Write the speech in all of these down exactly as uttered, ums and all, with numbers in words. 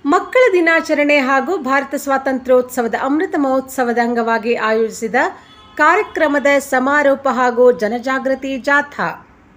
ಮಕ್ಕಳ ದಿನಾಚರಣೆ ಹಾಗೂ ಭಾರತ ಸ್ವಾತಂತ್ರ್ಯೋತ್ಸವದ ಅಮೃತ ಮಹೋತ್ಸವದ ಅಂಗವಾಗಿ ಆಯೋಜಿಸಿದ ಕಾರ್ಯಕ್ರಮದ ಸಮಾರೋಪ ಹಾಗೂ ಜನಜಾಗೃತಿ ಜಾಥಾ.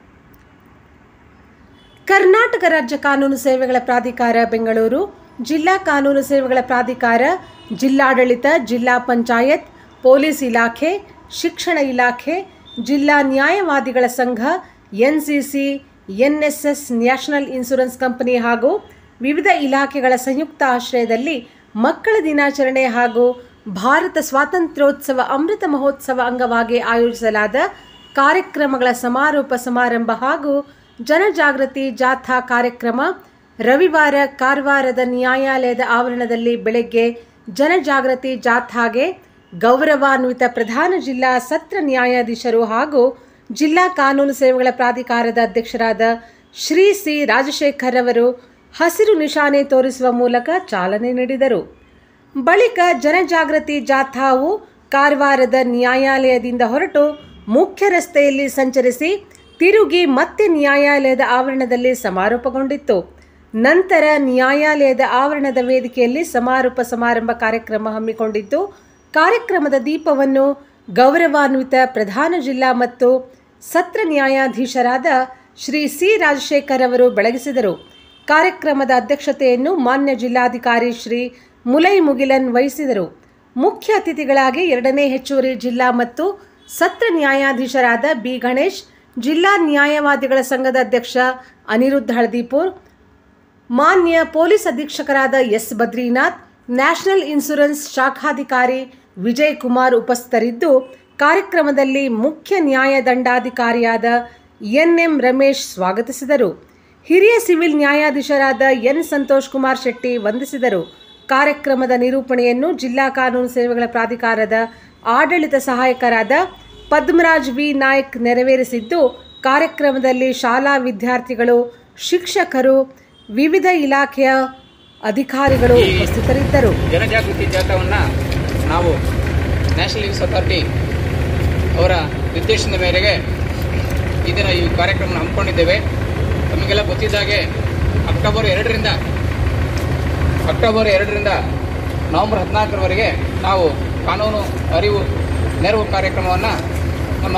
ಕರ್ನಾಟಕ ರಾಜ್ಯ ಕಾನೂನು ಸೇವೆಗಳ ಪ್ರಾಧಿಕಾರ ಬೆಂಗಳೂರು, ಜಿಲ್ಲಾ ಕಾನೂನು ಸೇವೆಗಳ ಪ್ರಾಧಿಕಾರ, ಜಿಲ್ಲಾಡಳಿತ, ಜಿಲ್ಲಾ ಪಂಚಾಯತ್, ಪೊಲೀಸ್ ಇಲಾಖೆ, ಶಿಕ್ಷಣ ಇಲಾಖೆ, ಜಿಲ್ಲಾ ನ್ಯಾಯವಾದಿಗಳ ಸಂಘ, NCC, NSS, National Insurance Company ಹಾಗೂ ವಿವಿಧ ಇಲಾಖೆಗಳ ಸಂಯುಕ್ತ ಆಶ್ರಯದಲ್ಲಿ ಮಕ್ಕಳ ದಿನಾಚರಣೆ ಹಾಗೂ ಭಾರತ ಸ್ವಾತಂತ್ರ್ಯೋತ್ಸವ ಅಮೃತ ಮಹೋತ್ಸವ ಅಂಗವಾಗಿ ಆಯೋಜಿಸಲಾದ ಕಾರ್ಯಕ್ರಮಗಳ ಸಮಾರೋಪ ಸಮಾರಂಭ ಹಾಗೂ ಜನಜಾಗೃತಿ ಜಾಥಾ ಕಾರ್ಯಕ್ರಮ ರವಿವಾರ ಕಾರವಾರದ ನ್ಯಾಯಾಲಯದ ಆವರಣದಲ್ಲಿ ಬೆಳಗ್ಗೆ ಜನಜಾಗೃತಿ ಜಾಥಾಗೆ ಗೌರವಾನ್ವಿತ ಪ್ರಧಾನ ಜಿಲ್ಲಾ ಸತ್ರ ನ್ಯಾಯಾಧೀಶರು ಹಾಗೂ ಜಿಲ್ಲಾ ಕಾನೂನು ಸೇವೆಗಳ ಪ್ರಾಧಿಕಾರದ ಅಧ್ಯಕ್ಷರಾದ ಶ್ರೀ ಸಿ ರಾಜಶೇಖರ್ ಅವರು ಹಸಿರು ನಿಶಾನೆ ತೋರಿಸುವ ಮೂಲಕ ಚಾಲನೆ ನೀಡಿದರು. ಬಳಿಕ ಜನಜಾಗೃತಿ ಜಾಥಾವು ಕಾರವಾರದ ನ್ಯಾಯಾಲಯದಿಂದ ಹೊರಟು ಮುಖ್ಯ ರಸ್ತೆಯಲ್ಲಿ ಸಂಚರಿಸಿ ತಿರುಗಿ ಮತ್ತೆ ನ್ಯಾಯಾಲಯದ ಆವರಣದಲ್ಲಿ ಸಮಾರೋಪಗೊಂಡಿತ್ತು. ನಂತರ ನ್ಯಾಯಾಲಯದ ಆವರಣದ ವೇದಿಕೆಯಲ್ಲಿ ಸಮಾರೋಪ ಸಮಾರಂಭ ಕಾರ್ಯಕ್ರಮ ಹಮ್ಮಿಕೊಂಡಿದ್ದು, ಕಾರ್ಯಕ್ರಮದ ದೀಪವನ್ನು ಗೌರವಾನ್ವಿತ ಪ್ರಧಾನ ಜಿಲ್ಲಾ ಮತ್ತು ಸತ್ರ ನ್ಯಾಯಾಧೀಶರಾದ ಶ್ರೀ ಸಿ ರಾಜಶೇಖರ್ ಅವರು ಬೆಳಗಿಸಿದರು. ಕಾರ್ಯಕ್ರಮದ ಅಧ್ಯಕ್ಷತೆಯನ್ನು ಮಾನ್ಯ ಜಿಲ್ಲಾಧಿಕಾರಿ ಶ್ರೀ ಮುಲೈ ಮುಗಿಲನ್ ವಹಿಸಿದರು. ಮುಖ್ಯ ಅತಿಥಿಗಳಾಗಿ ಎರಡನೇ ಹೆಚ್ಚುವರಿ ಜಿಲ್ಲಾ ಮತ್ತು ಸತ್ರ ನ್ಯಾಯಾಧೀಶರಾದ ಬಿ ಗಣೇಶ್, ಜಿಲ್ಲಾ ನ್ಯಾಯವಾದಿಗಳ ಸಂಘದ ಅಧ್ಯಕ್ಷ ಅನಿರುದ್ಧ ಹಳದಿಪುರ್, ಮಾನ್ಯ ಪೊಲೀಸ್ ಅಧೀಕ್ಷಕರಾದ ಎಸ್ ಬದ್ರಿನಾಥ್, ನ್ಯಾಷನಲ್ ಇನ್ಶೂರೆನ್ಸ್ ಶಾಖಾಧಿಕಾರಿ ವಿಜಯ್ ಕುಮಾರ್ ಉಪಸ್ಥಿತರಿದ್ದು, ಕಾರ್ಯಕ್ರಮದಲ್ಲಿ ಮುಖ್ಯ ನ್ಯಾಯದಂಡಾಧಿಕಾರಿಯಾದ ಎನ್ ಎಂ ರಮೇಶ್ ಸ್ವಾಗತಿಸಿದರು. ಹಿರಿಯ ಸಿವಿಲ್ ನ್ಯಾಯಾಧೀಶರಾದ ಎನ್ ಸಂತೋಷ್ ಕುಮಾರ್ ಶೆಟ್ಟಿ ವಂದಿಸಿದರು. ಕಾರ್ಯಕ್ರಮದ ನಿರೂಪಣೆಯನ್ನು ಜಿಲ್ಲಾ ಕಾನೂನು ಸೇವೆಗಳ ಪ್ರಾಧಿಕಾರದ ಆಡಳಿತ ಸಹಾಯಕರಾದ ಪದ್ಮರಾಜ್ ವಿ ನಾಯ್ಕ್ ನೆರವೇರಿಸಿದ್ದು, ಕಾರ್ಯಕ್ರಮದಲ್ಲಿ ಶಾಲಾ ವಿದ್ಯಾರ್ಥಿಗಳು, ಶಿಕ್ಷಕರು, ವಿವಿಧ ಇಲಾಖೆಯ ಅಧಿಕಾರಿಗಳು ಉಪಸ್ಥಿತರಿದ್ದರು. ಜನಜಾಗೃತಿ ಜಾಥಾವನ್ನು ನಾವು ನ್ಯಾಷನಲ್ ಯೂತ್ ಅಥಾರಿಟಿ ಅವರ ನಿರ್ದೇಶನದ ಮೇರೆಗೆ ಈ ದಿನ ಈ ಕಾರ್ಯಕ್ರಮ ಹಮ್ಮಿಕೊಂಡಿದ್ದೇವೆ. ನಮಗೆಲ್ಲ ಗೊತ್ತಿದ್ದಾಗೆ ಅಕ್ಟೋಬರ್ ಎರಡರಿಂದ ಅಕ್ಟೋಬರ್ ಎರಡರಿಂದ ನವೆಂಬರ್ ಹದಿನಾಲ್ಕರವರೆಗೆ ನಾವು ಕಾನೂನು ಅರಿವು ನೆರವು ಕಾರ್ಯಕ್ರಮವನ್ನು ನಮ್ಮ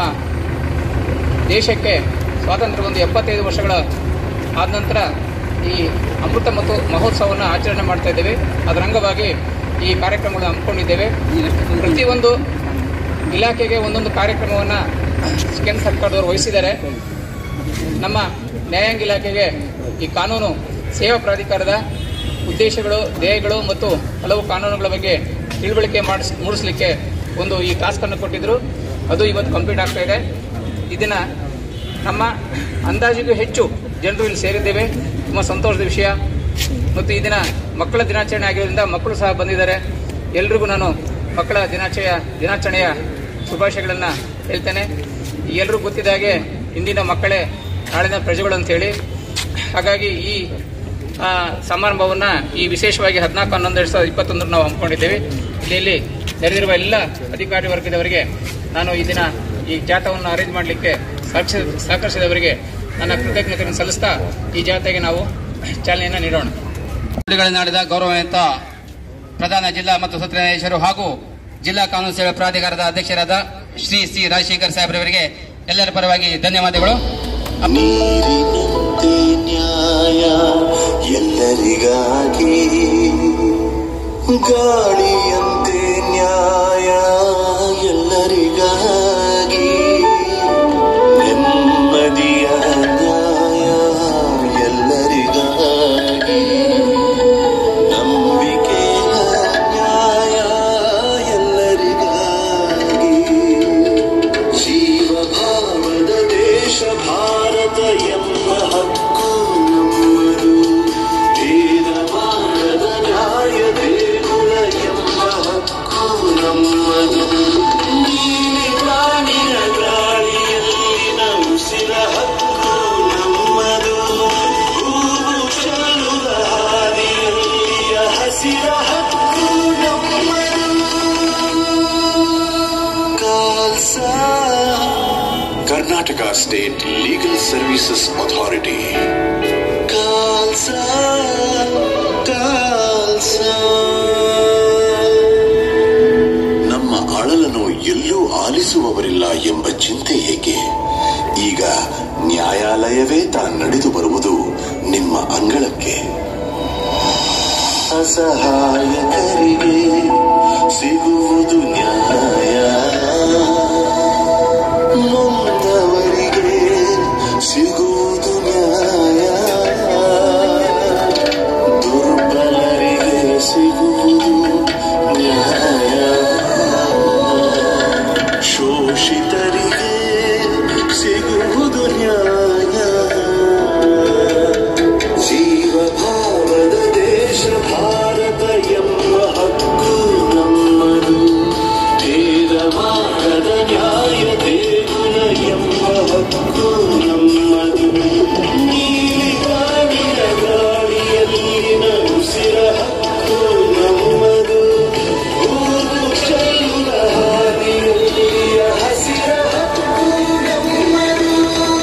ದೇಶಕ್ಕೆ ಸ್ವಾತಂತ್ರ್ಯ ಒಂದು ಎಪ್ಪತ್ತೈದು ವರ್ಷಗಳ ಆದ ನಂತರ ಈ ಅಮೃತ ಮತ್ತು ಮಹೋತ್ಸವವನ್ನು ಆಚರಣೆ ಮಾಡ್ತಾ ಇದ್ದೇವೆ. ಅದರ ಅಂಗವಾಗಿ ಈ ಕಾರ್ಯಕ್ರಮಗಳನ್ನು ಹಮ್ಮಿಕೊಂಡಿದ್ದೇವೆ. ಪ್ರತಿಯೊಂದು ಇಲಾಖೆಗೆ ಒಂದೊಂದು ಕಾರ್ಯಕ್ರಮವನ್ನು ಕೇಂದ್ರ ಸರ್ಕಾರದವರು ವಹಿಸಿದ್ದಾರೆ. ನಮ್ಮ ನ್ಯಾಯಾಂಗ ಇಲಾಖೆಗೆ ಈ ಕಾನೂನು ಸೇವಾ ಪ್ರಾಧಿಕಾರದ ಉದ್ದೇಶಗಳು, ಧ್ಯೇಯಗಳು ಮತ್ತು ಹಲವು ಕಾನೂನುಗಳ ಬಗ್ಗೆ ತಿಳುವಳಿಕೆ ಮಾಡಿಸ್ ಮೂಡಿಸಲಿಕ್ಕೆ ಒಂದು ಈ ಟಾಸ್ಕನ್ನು ಕೊಟ್ಟಿದ್ದರು. ಅದು ಇವತ್ತು ಕಂಪ್ಲೀಟ್ ಆಗ್ತಾ ಇದೆ. ಇದನ್ನು ನಮ್ಮ ಅಂದಾಜಿಗೂ ಹೆಚ್ಚು ಜನರು ಇಲ್ಲಿ ಸೇರಿದ್ದೇವೆ. ತುಂಬ ಸಂತೋಷದ ವಿಷಯ. ಮತ್ತು ಈ ದಿನ ಮಕ್ಕಳ ದಿನಾಚರಣೆ ಆಗಿರೋದ್ರಿಂದ ಮಕ್ಕಳು ಸಹ ಬಂದಿದ್ದಾರೆ. ಎಲ್ರಿಗೂ ನಾನು ಮಕ್ಕಳ ದಿನಾಚರಣೆಯ ದಿನಾಚರಣೆಯ ಶುಭಾಶಯಗಳನ್ನು ಹೇಳ್ತೇನೆ. ಎಲ್ಲರೂ ಗೊತ್ತಿದ್ದ ಹಾಗೆ ಇಂದಿನ ಮಕ್ಕಳೇ ನಾಳಿನ ಪ್ರಜೆಗಳು ಅಂತೇಳಿ, ಹಾಗಾಗಿ ಈ ಸಮಾರಂಭವನ್ನು ಈ ವಿಶೇಷವಾಗಿ ಹದಿನಾಲ್ಕು ಹನ್ನೊಂದು ಎರಡು ಸಾವಿರದ ಇಪ್ಪತ್ತೊಂದರ ನಾವು ಹಮ್ಮಿಕೊಂಡಿದ್ದೇವೆ. ಇಲ್ಲಿ ನೆರೆದಿರುವ ಎಲ್ಲ ಅಧಿಕಾರಿ ವರ್ಗದವರಿಗೆ ನಾನು ಈ ದಿನ ಈ ಜಾಥಾವನ್ನು ಅರೇಂಜ್ ಮಾಡಲಿಕ್ಕೆ ಸಹಕರಿಸಿದವರಿಗೆ ನನ್ನ ಕೃತಜ್ಞತೆಯನ್ನು ಸಲ್ಲಿಸ್ತಾ ಈ ಜಾಥಾಗೆ ನಾವು ಚಾಲನೆಯನ್ನು ನೀಡೋಣ. ನಾಡಿದ ಗೌರವಾನ್ವಿತ ಪ್ರಧಾನ ಜಿಲ್ಲಾ ಮತ್ತು ಸತ್ರ ನ್ಯಾಯಾಧೀಶರು ಹಾಗೂ ಜಿಲ್ಲಾ ಕಾನೂನು ಸೇವಾ ಪ್ರಾಧಿಕಾರದ ಅಧ್ಯಕ್ಷರಾದ ಶ್ರೀ ಸಿ ರಾಜಶೇಖರ್ ಸಾಹೇಬ್ರವರಿಗೆ ಎಲ್ಲರ ಪರವಾಗಿ ಧನ್ಯವಾದಗಳು. ನೀರಿನಂತೆ ನ್ಯಾಯ ಎಲ್ಲರಿಗಾಗಿ, ಗಾಳಿಯಂತೆ ನ್ಯಾಯ ಎಲ್ಲರಿಗಾಗಿ, ನೆಮ್ಮದಿಯ ನ್ಯಾಯ ಎಲ್ಲರಿಗಾಗಿ, ನಂಬಿಕೆಯ ನ್ಯಾಯ ಎಲ್ಲರಿಗಾಗಿ, ಜೀವಭಾವದ ದೇಶ ಭಾರತ ಎಂಬ ಹಕ್ಕು ನಮ್ಮದು, ಭೇದ ಮಾಡದ ನ್ಯಾಯ ದೇಗುಲ ಎಂಬ ಹಕ್ಕು ನಮ್ಮದು, ನೀಲಿ ಪ್ರಾಣಿಯ ಗಾಳಿಯಲ್ಲಿನ ಉಸಿರ ಹಕ್ಕು ನಮ್ಮದು, ಹೂವು ಚೆಲ್ಲುವ ಹಾದಿಯಲ್ಲಿಯ ಹಸಿರ ಹಕ್ಕು ನಮ್ಮದು. ಕಾಲ್ಸಾ Karnataka State Legal Services Authority. Kalsa, Kalsa. ಪಾಲಿಸುವವರಿಲ್ಲ ಎಂಬ ಚಿಂತೆ ಏಕೆ? ಈಗ ನ್ಯಾಯಾಲಯವೇ ತಾನು ನಡೆದು ಬರುವುದು ನಿಮ್ಮ ಅಂಗಳಕ್ಕೆ. ಅಸಹಾಯಕರಿಗೆ ಸಿಗುವುದು ನ್ಯಾಯ, ನೊಂದವರಿಗೆ ಸಿಗುವುದು ನ್ಯಾಯ, ದುರ್ಬಲರಿಗೆ ಸಿಗುವುದು ನ್ಯಾಯ, ಶೋಷಿತರಿಗೆ ಸಿಗುವುದು ನ್ಯಾಯ. ಜೀವಭಾವದ ದೇಶ ಭಾರತ ಎಂಬ ಹಕ್ಕು ನಮ್ಮದು, ಭೇದ ಮಾಡದ ನ್ಯಾಯ ದೇಗುಲ ಎಂಬ ಹಕ್ಕು ನಮ್ಮದು. ನೀಲಿ ಗಾಳಿಯ ಗಾಳಿಯಲ್ಲಿನ ಉಸಿರ ಹಕ್ಕು ನಮ್ಮದು, ಊರು ಚೆಲ್ಲುವ ಹಾದಿಯಲ್ಲಿಯ ಹಸಿರ ಹಕ್ಕು ನಮ್ಮದು.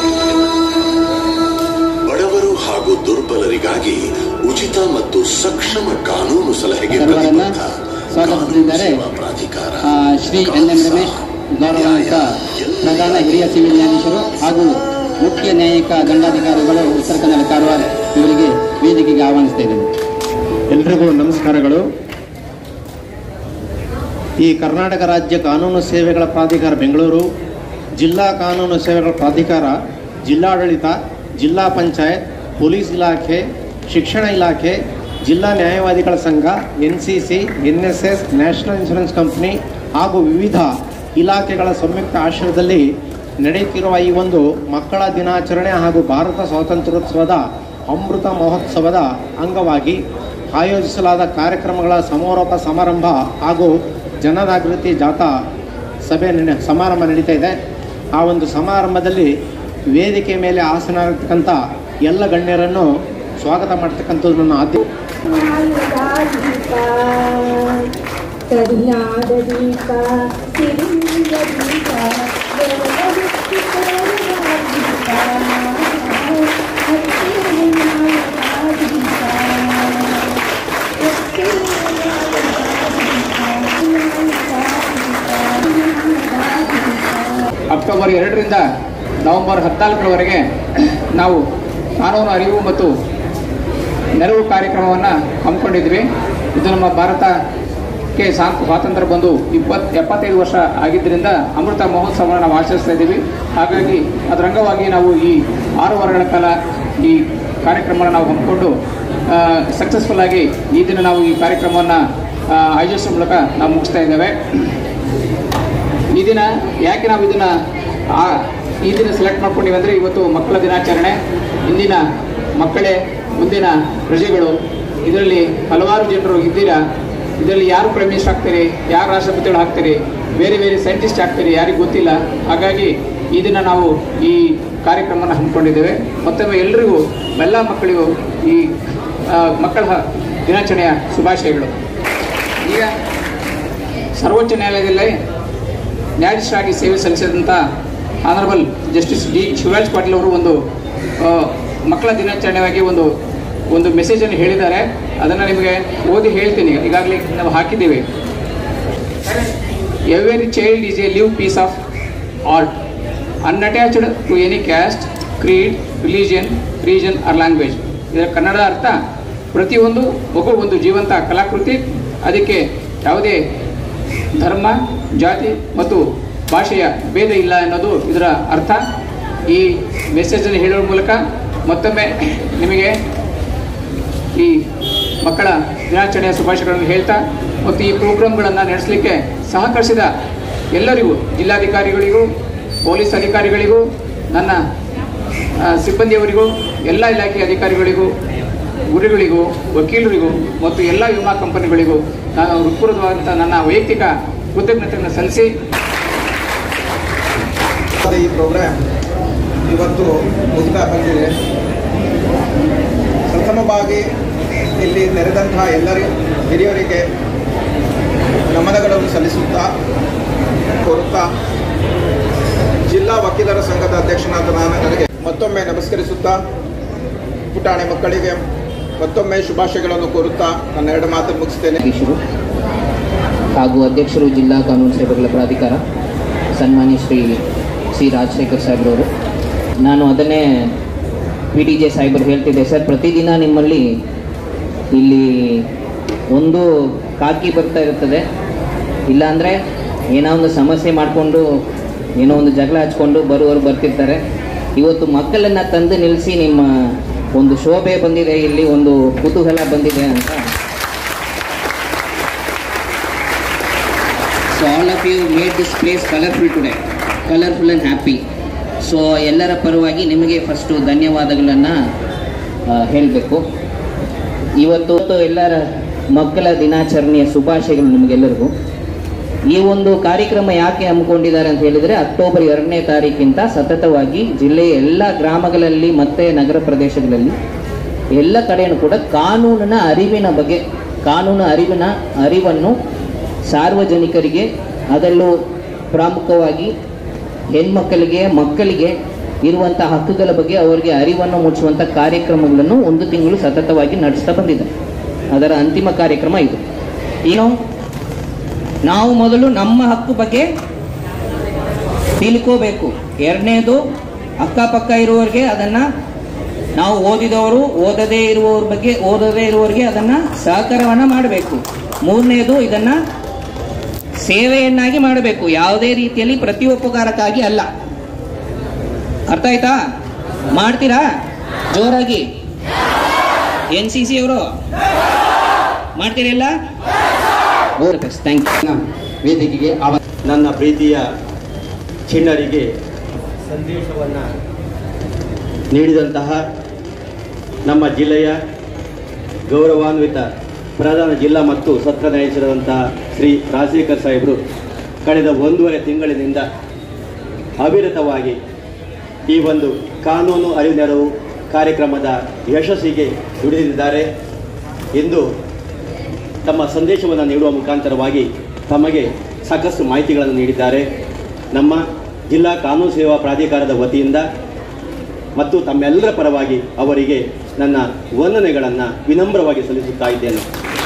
ಬಡವರು ಹಾಗೂ ದುರ್ಬಲರಿಗಾಗಿ ಉಚಿತ ಮತ್ತು ಸಕ್ಷಮ ಕಾನೂನು ಸಲಹೆಗೆ ಪ್ರತಿಬದ್ಧ ಸ್ವಾಗತಿಸಿದ್ದಾರೆ ಪ್ರಾಧಿಕಾರ ಶ್ರೀ ಎನ್ ಎಂ ರಮೇಶ್, ಗೌರವಾನ್ವಿತ ಪ್ರಧಾನ ಹಿರಿಯ ಸಿವಿಲ್ ನ್ಯಾಯಾಧೀಶರು ಹಾಗೂ ಮುಖ್ಯ ನ್ಯಾಯಿಕ ದಂಡಾಧಿಕಾರಿಗಳು ಉತ್ತರ ಕನ್ನಡ ಕಾರವಾರ ಇವರಿಗೆ ವೇದಿಕೆಗೆ ಆಹ್ವಾನಿಸ್ತಾ ಇದ್ದೇನೆ. ಎಲ್ರಿಗೂ ನಮಸ್ಕಾರಗಳು. ಈ ಕರ್ನಾಟಕ ರಾಜ್ಯ ಕಾನೂನು ಸೇವೆಗಳ ಪ್ರಾಧಿಕಾರ ಬೆಂಗಳೂರು, ಜಿಲ್ಲಾ ಕಾನೂನು ಸೇವೆಗಳ ಪ್ರಾಧಿಕಾರ, ಜಿಲ್ಲಾಡಳಿತ, ಜಿಲ್ಲಾ ಪಂಚಾಯತ್, ಪೊಲೀಸ್ ಇಲಾಖೆ, ಶಿಕ್ಷಣ ಇಲಾಖೆ, ಜಿಲ್ಲಾ ನ್ಯಾಯವಾದಿಗಳ ಸಂಘ, N C C, N S S, National Insurance Company ಹಾಗೂ ವಿವಿಧ ಇಲಾಖೆಗಳ ಸಂಯುಕ್ತ ಆಶ್ರಯದಲ್ಲಿ ನಡೆಯುತ್ತಿರುವ ಈ ಒಂದು ಮಕ್ಕಳ ದಿನಾಚರಣೆ ಹಾಗೂ ಭಾರತ ಸ್ವಾತಂತ್ರ್ಯೋತ್ಸವದ ಅಮೃತ ಮಹೋತ್ಸವದ ಅಂಗವಾಗಿ ಆಯೋಜಿಸಲಾದ ಕಾರ್ಯಕ್ರಮಗಳ ಸಮಾರೋಪ ಸಮಾರಂಭ ಹಾಗೂ ಜನಜಾಗೃತಿ ಜಾಥಾ ಸಭೆ ಸಮಾರಂಭ ನಡೀತಾ ಇದೆ. ಆ ಒಂದು ಸಮಾರಂಭದಲ್ಲಿ ವೇದಿಕೆ ಮೇಲೆ ಆಸನರ್ತಕ್ಕಂಥ ಎಲ್ಲ ಗಣ್ಯರನ್ನು ಸ್ವಾಗತ ಮಾಡ್ತಕ್ಕಂಥದ್ದು ನನ್ನ ಆದ್ಯ. ಅಕ್ಟೋಬರ್ ಎರಡರಿಂದ ನವೆಂಬರ್ ಹದಿನಾಲ್ಕರವರೆಗೆ ನಾವು ಕಾನೂನು ಅರಿವು ಮತ್ತು ನೆರವು ಕಾರ್ಯಕ್ರಮವನ್ನು ಹಮ್ಮಿಕೊಂಡಿದ್ವಿ. ಇದು ನಮ್ಮ ಭಾರತಕ್ಕೆ ಸ್ವಾತಂತ್ರ್ಯ ಬಂದು ಇಪ್ಪತ್ತು ಎಪ್ಪತ್ತೈದು ವರ್ಷ ಆಗಿದ್ದರಿಂದ ಅಮೃತ ಮಹೋತ್ಸವವನ್ನು ನಾವು ಆಚರಿಸ್ತಾ ಇದ್ದೀವಿ. ಹಾಗಾಗಿ ಅದರ ಅಂಗವಾಗಿ ನಾವು ಈ ಆರು ವಾರಗಳ ಕಾಲ ಈ ಕಾರ್ಯಕ್ರಮವನ್ನು ನಾವು ಹಮ್ಮಿಕೊಂಡು ಸಕ್ಸಸ್ಫುಲ್ ಆಗಿ ಈ ದಿನ ನಾವು ಈ ಕಾರ್ಯಕ್ರಮವನ್ನು ಆಯೋಜಿಸುವ ಮೂಲಕ ನಾವು ಮುಗಿಸ್ತಾ ಇದ್ದೇವೆ. ಈ ದಿನ ಯಾಕೆ ನಾವು ಇದನ್ನು ಈ ದಿನ ಸೆಲೆಕ್ಟ್ ಮಾಡ್ಕೊಂಡಿವಿ ಅಂದರೆ, ಇವತ್ತು ಮಕ್ಕಳ ದಿನಾಚರಣೆ. ಇಂದಿನ ಮಕ್ಕಳೇ ಮುಂದಿನ ಪ್ರಜೆಗಳು. ಇದರಲ್ಲಿ ಹಲವಾರು ಜನರು ಇದ್ದೀರಾ. ಇದರಲ್ಲಿ ಯಾರು ಪ್ರೈಮ್ ಮಿನಿಸ್ಟರ್ ಆಗ್ತೀರಿ, ಯಾರು ರಾಷ್ಟ್ರಪತಿಗಳು ಆಗ್ತೀರಿ, ಬೇರೆ ಬೇರೆ ಸೈಂಟಿಸ್ಟ್ ಆಗ್ತೀರಿ, ಯಾರಿಗೂ ಗೊತ್ತಿಲ್ಲ. ಹಾಗಾಗಿ ಈ ದಿನ ನಾವು ಈ ಕಾರ್ಯಕ್ರಮವನ್ನು ಹಮ್ಮಿಕೊಂಡಿದ್ದೇವೆ. ಮತ್ತೊಮ್ಮೆ ಎಲ್ಲರಿಗೂ, ಎಲ್ಲ ಮಕ್ಕಳಿಗೂ ಈ ಮಕ್ಕಳ ದಿನಾಚರಣೆಯ ಶುಭಾಶಯಗಳು. ಈಗ ಸರ್ವೋಚ್ಚ ನ್ಯಾಯಾಲಯದಲ್ಲಿ ನ್ಯಾಯಾಧೀಶರಾಗಿ ಸೇವೆ ಸಲ್ಲಿಸಿದಂಥ honourable justice D Shivaraj Patil ಅವರು ಒಂದು ಮಕ್ಕಳ ದಿನಾಚರಣೆಯಾಗಿ ಒಂದು ಒಂದು ಮೆಸೇಜನ್ನು ಹೇಳಿದ್ದಾರೆ. ಅದನ್ನು ನಿಮಗೆ ಓದಿ ಹೇಳ್ತೀನಿ. ಈಗಾಗಲೇ ನಾವು ಹಾಕಿದ್ದೀವಿ. Every child is a live piece of art, unattached to any caste, creed, religion, region or language. ಇದರ ಕನ್ನಡ ಅರ್ಥ, ಪ್ರತಿಯೊಂದು ಮಗು ಒಂದು ಜೀವಂತ ಕಲಾಕೃತಿ, ಅದಕ್ಕೆ ಯಾವುದೇ ಧರ್ಮ, ಜಾತಿ ಮತ್ತು ಭಾಷೆಯ ಭೇದ ಇಲ್ಲ ಅನ್ನೋದು ಇದರ ಅರ್ಥ. ಈ ಮೆಸೇಜನ್ನು ಹೇಳುವ ಮೂಲಕ ಮತ್ತೊಮ್ಮೆ ನಿಮಗೆ ಈ ಮಕ್ಕಳ ದಿನಾಚರಣೆಯ ಶುಭಾಶಯಗಳನ್ನು ಹೇಳ್ತಾ, ಮತ್ತು ಈ ಪ್ರೋಗ್ರಾಮ್ಗಳನ್ನು ನಡೆಸಲಿಕ್ಕೆ ಸಹಕರಿಸಿದ ಎಲ್ಲರಿಗೂ, ಜಿಲ್ಲಾಧಿಕಾರಿಗಳಿಗೂ, ಪೊಲೀಸ್ ಅಧಿಕಾರಿಗಳಿಗೂ, ನನ್ನ ಸಿಬ್ಬಂದಿಯವರಿಗೂ, ಎಲ್ಲ ಇಲಾಖೆಯ ಅಧಿಕಾರಿಗಳಿಗೂ, ಗುರುಗಳಿಗೂ, ವಕೀಲರಿಗೂ ಮತ್ತು ಎಲ್ಲ ವಿಮಾ ಕಂಪನಿಗಳಿಗೂ ನಾನು ಹೃತ್ಪೂರ್ವಕವಾದಂಥ ನನ್ನ ವೈಯಕ್ತಿಕ ಕೃತಜ್ಞತೆಯನ್ನು ಸಲ್ಲಿಸಿ, ಈ ಪ್ರೋಗ್ರಾಮ್ ಇವತ್ತು ಮುಗಿತಾ ಬಂದಿದೆ. ಪ್ರಥಮವಾಗಿ ಇಲ್ಲಿ ನೆರೆದಂತಹ ಎಲ್ಲರಿಗೂ ಹಿರಿಯರಿಗೆ ನಮನಗಳನ್ನು ಸಲ್ಲಿಸುತ್ತಾ ಕೋರುತ್ತಾ, ಜಿಲ್ಲಾ ವಕೀಲರ ಸಂಘದ ಅಧ್ಯಕ್ಷನಾದ ನಾನು ನನಗೆ ಮತ್ತೊಮ್ಮೆ ನಮಸ್ಕರಿಸುತ್ತಾ, ಪುಟಾಣಿ ಮಕ್ಕಳಿಗೆ ಮತ್ತೊಮ್ಮೆ ಶುಭಾಶಯಗಳನ್ನು ಕೋರುತ್ತಾ ನನ್ನ ಎರಡು ಮಾತನ್ನು ಮುಗಿಸ್ತೇನೆ. ಹಾಗೂ ಅಧ್ಯಕ್ಷರು ಜಿಲ್ಲಾ ಕಾನೂನು ಸೇವೆಗಳ ಪ್ರಾಧಿಕಾರ ಸನ್ಮಾನ್ಯ ಶ್ರೀ ಸಿ ರಾಜಶೇಖರ್ ಸಾಹೇಬ್ರವರು. ನಾನು ಅದನ್ನೇ ಪಿ ಡಿ ಜೆ ಸಾಹೇಬರು ಹೇಳ್ತಿದ್ದೆ, ಸರ್ ಪ್ರತಿದಿನ ನಿಮ್ಮಲ್ಲಿ ಇಲ್ಲಿ ಒಂದು ಕಾಕಿ ಬರ್ತಾ ಇರ್ತದೆ, ಇಲ್ಲಾಂದರೆ ಏನೋ ಒಂದು ಸಮಸ್ಯೆ ಮಾಡಿಕೊಂಡು ಏನೋ ಒಂದು ಜಗಳ ಹಚ್ಕೊಂಡು ಬರುವವರು ಬರ್ತಿರ್ತಾರೆ. ಇವತ್ತು ಮಕ್ಕಳನ್ನು ತಂದು ನಿಲ್ಲಿಸಿ ನಿಮ್ಮ ಒಂದು ಶೋಭೆ ಬಂದಿದೆ, ಇಲ್ಲಿ ಒಂದು ಕುತೂಹಲ ಬಂದಿದೆ ಅಂತ. So all of you made this place colourful today, colourful and happy. So ಎಲ್ಲರ ಪರವಾಗಿ ನಿಮಗೆ ಫಸ್ಟು ಧನ್ಯವಾದಗಳನ್ನು ಹೇಳಬೇಕು. ಇವತ್ತು ಎಲ್ಲರ ಮಕ್ಕಳ ದಿನಾಚರಣೆಯ ಶುಭಾಶಯಗಳು ನಿಮಗೆಲ್ಲರಿಗೂ. ಈ ಒಂದು ಕಾರ್ಯಕ್ರಮ ಯಾಕೆ ಹಮ್ಮಿಕೊಂಡಿದ್ದಾರೆ ಅಂತ ಹೇಳಿದರೆ, ಅಕ್ಟೋಬರ್ ಎರಡನೇ ತಾರೀಕಿಂದ ಸತತವಾಗಿ ಜಿಲ್ಲೆಯ ಎಲ್ಲ ಗ್ರಾಮಗಳಲ್ಲಿ ಮತ್ತು ನಗರ ಪ್ರದೇಶಗಳಲ್ಲಿ ಎಲ್ಲ ಕಡೆಯೂ ಕೂಡ ಕಾನೂನಿನ ಅರಿವಿನ ಬಗ್ಗೆ, ಕಾನೂನು ಅರಿವಿನ ಅರಿವನ್ನು ಸಾರ್ವಜನಿಕರಿಗೆ, ಅದರಲ್ಲೂ ಪ್ರಮುಖವಾಗಿ ಹೆಣ್ಮಕ್ಕಳಿಗೆ, ಮಕ್ಕಳಿಗೆ ಇರುವಂಥ ಹಕ್ಕುಗಳ ಬಗ್ಗೆ ಅವರಿಗೆ ಅರಿವನ್ನು ಮೂಡಿಸುವಂಥ ಕಾರ್ಯಕ್ರಮಗಳನ್ನು ಒಂದು ತಿಂಗಳು ಸತತವಾಗಿ ನಡೆಸ್ತಾ ಬಂದಿದೆ. ಅದರ ಅಂತಿಮ ಕಾರ್ಯಕ್ರಮ ಇದು. ಏನು, ನಾವು ಮೊದಲು ನಮ್ಮ ಹಕ್ಕು ಬಗ್ಗೆ ತಿಳ್ಕೋಬೇಕು. ಎರಡನೇದು, ಅಕ್ಕಪಕ್ಕ ಇರುವವರಿಗೆ ಅದನ್ನು, ನಾವು ಓದಿದವರು ಓದದೇ ಇರುವವ್ರ ಬಗ್ಗೆ ಓದದೇ ಇರುವವರಿಗೆ ಅದನ್ನು ಸಹಕಾರವನ್ನು ಮಾಡಬೇಕು. ಮೂರನೇದು, ಇದನ್ನು ಸೇವೆಯನ್ನಾಗಿ ಮಾಡಬೇಕು, ಯಾವುದೇ ರೀತಿಯಲ್ಲಿ ಪ್ರತಿಯೋಪಕಾರಕ್ಕಾಗಿ ಅಲ್ಲ. ಅರ್ಥ ಆಯ್ತಾ? ಮಾಡ್ತೀರಾ ಜೋರಾಗಿ? ಎನ್ ಸಿ ಸಿ ಅವರು ಮಾಡ್ತೀರಿಲ್ಲ? Thank you. ವೇದಿಕೆಗೆ ಆವ ನನ್ನ ಪ್ರೀತಿಯ ಚಿಣ್ಣರಿಗೆ ಸಂದೇಶವನ್ನು ನೀಡಿದಂತಹ ನಮ್ಮ ಜಿಲ್ಲೆಯ ಗೌರವಾನ್ವಿತ ಪ್ರಧಾನ ಜಿಲ್ಲಾ ಮತ್ತು ಸತ್ರ ನ್ಯಾಯಾಧೀಶರಾದಂತಹ ಶ್ರೀ ರಾಜಶೇಖರ್ ಸಾಹೇಬರು ಕಳೆದ ಒಂದೂವರೆ ತಿಂಗಳಿನಿಂದ ಅವಿರತವಾಗಿ ಈ ಒಂದು ಕಾನೂನು ಅರಿವು ನೆರವು ಕಾರ್ಯಕ್ರಮದ ಯಶಸ್ಸಿಗೆ ದುಡಿದಿದ್ದಾರೆ ಎಂದು ತಮ್ಮ ಸಂದೇಶವನ್ನು ನೀಡುವ ಮುಖಾಂತರವಾಗಿ ತಮಗೆ ಸಾಕಷ್ಟು ಮಾಹಿತಿಗಳನ್ನು ನೀಡಿದ್ದಾರೆ. ನಮ್ಮ ಜಿಲ್ಲಾ ಕಾನೂನು ಸೇವಾ ಪ್ರಾಧಿಕಾರದ ವತಿಯಿಂದ ಮತ್ತು ತಮ್ಮೆಲ್ಲರ ಪರವಾಗಿ ಅವರಿಗೆ ನನ್ನ ವಂದನೆಗಳನ್ನು ವಿನಮ್ರವಾಗಿ ಸಲ್ಲಿಸುತ್ತಾ ಇದ್ದೇನೆ.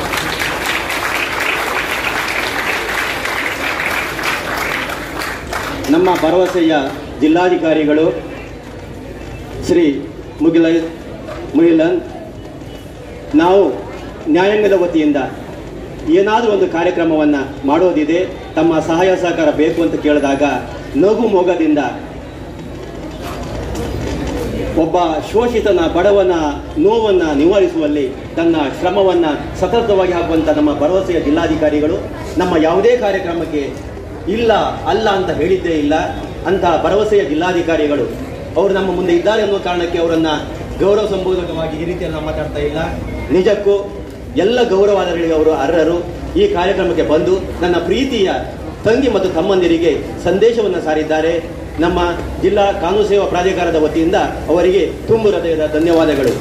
ನಮ್ಮ ಭರವಸೆಯ ಜಿಲ್ಲಾಧಿಕಾರಿಗಳು ಶ್ರೀ ಮುಗಿಲ ಮುಗಿಲನ್ ನಾವು ನ್ಯಾಯಾಂಗದ ವತಿಯಿಂದ ಏನಾದರೂ ಒಂದು ಕಾರ್ಯಕ್ರಮವನ್ನು ಮಾಡೋದಿದೆ, ತಮ್ಮ ಸಹಾಯ ಸಹಕಾರ ಬೇಕು ಅಂತ ಕೇಳಿದಾಗ ನಗು ಮೊಗದಿಂದ ಒಬ್ಬ ಶೋಷಿತನ ಬಡವನ ನೋವನ್ನು ನಿವಾರಿಸುವಲ್ಲಿ ತನ್ನ ಶ್ರಮವನ್ನು ಸತತವಾಗಿ ಹಾಕುವಂಥ ನಮ್ಮ ಭರವಸೆಯ ಜಿಲ್ಲಾಧಿಕಾರಿಗಳು ನಮ್ಮ ಯಾವುದೇ ಕಾರ್ಯಕ್ರಮಕ್ಕೆ ಇಲ್ಲ ಅಲ್ಲ ಅಂತ ಹೇಳಿದ್ದೇ ಇಲ್ಲ. ಅಂತಹ ಭರವಸೆಯ ಜಿಲ್ಲಾಧಿಕಾರಿಗಳು ಅವರು ನಮ್ಮ ಮುಂದೆ ಇದ್ದಾರೆ ಅನ್ನೋ ಕಾರಣಕ್ಕೆ ಅವರನ್ನು ಗೌರವ ಸಂಬೋಧಕವಾಗಿ ಈ ರೀತಿಯಲ್ಲಿ ನಾವು ಮಾತಾಡ್ತಾ ಇಲ್ಲ. ನಿಜಕ್ಕೂ ಎಲ್ಲ ಗೌರವಾದಗಳಿಗೆ ಅವರು ಅರ್ಹರು. ಈ ಕಾರ್ಯಕ್ರಮಕ್ಕೆ ಬಂದು ನನ್ನ ಪ್ರೀತಿಯ ತಂಗಿ ಮತ್ತು ತಮ್ಮಂದಿರಿಗೆ ಸಂದೇಶವನ್ನು ಸಾರಿದ್ದಾರೆ. ನಮ್ಮ ಜಿಲ್ಲಾ ಕಾನೂನು ಸೇವಾ ಪ್ರಾಧಿಕಾರದ ವತಿಯಿಂದ ಅವರಿಗೆ ತುಂಬು ಹೃದಯದ ಧನ್ಯವಾದಗಳು.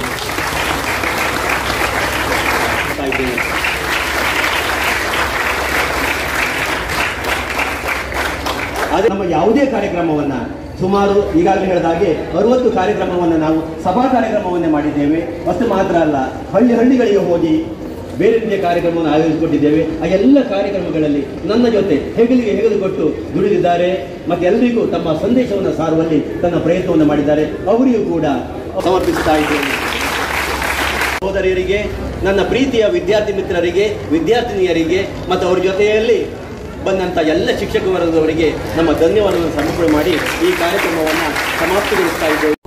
ಅದೇ ನಮ್ಮ ಯಾವುದೇ ಕಾರ್ಯಕ್ರಮವನ್ನು ಸುಮಾರು ಈಗಾಗಲೇ ಹೇಳಿದ ಹಾಗೆ ಅರವತ್ತು ಕಾರ್ಯಕ್ರಮವನ್ನು ನಾವು ಸಭಾ ಕಾರ್ಯಕ್ರಮವನ್ನೇ ಮಾಡಿದ್ದೇವೆ. ಅಷ್ಟು ಮಾತ್ರ ಅಲ್ಲ, ಹಳ್ಳಿ ಹಳ್ಳಿಗಳಿಗೆ ಹೋಗಿ ಬೇರೆ ರೀತಿಯ ಕಾರ್ಯಕ್ರಮವನ್ನು ಆಯೋಜಿಸಿಕೊಂಡಿದ್ದೇವೆ. ಆ ಎಲ್ಲ ಕಾರ್ಯಕ್ರಮಗಳಲ್ಲಿ ನನ್ನ ಜೊತೆ ಹೆಗಲಿಗೆ ಹೆಗಲು ಕೊಟ್ಟು ದುಡಿದಿದ್ದಾರೆ ಮತ್ತು ಎಲ್ಲರಿಗೂ ತಮ್ಮ ಸಂದೇಶವನ್ನು ಸಾರುವಲ್ಲಿ ತನ್ನ ಪ್ರಯತ್ನವನ್ನು ಮಾಡಿದ್ದಾರೆ. ಅವರಿಗೂ ಕೂಡ ಸಮರ್ಪಿಸುತ್ತಾ ಇದ್ದೇನೆ. ಸಹೋದರಿಯರಿಗೆ, ನನ್ನ ಪ್ರೀತಿಯ ವಿದ್ಯಾರ್ಥಿ ಮಿತ್ರರಿಗೆ, ವಿದ್ಯಾರ್ಥಿನಿಯರಿಗೆ ಮತ್ತು ಅವರ ಜೊತೆಯಲ್ಲಿ ಬಂದಂಥ ಎಲ್ಲ ಶಿಕ್ಷಕ ವರ್ಗದವರಿಗೆ ನಮ್ಮ ಧನ್ಯವಾದಗಳನ್ನು ಸಮರ್ಪಣೆ ಮಾಡಿ ಈ ಕಾರ್ಯಕ್ರಮವನ್ನು ಸಮಾಪ್ತಿಗೊಳಿಸ್ತಾ ಇದ್ದೇವೆ.